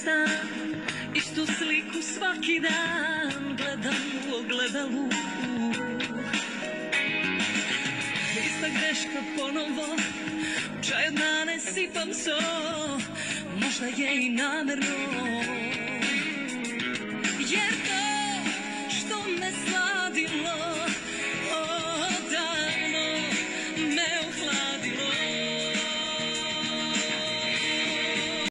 stan, istu sliku svaki dan gledam u ogledalu. Ista greška ponovo, čaj od nane sipam so, možda je i namerno, jer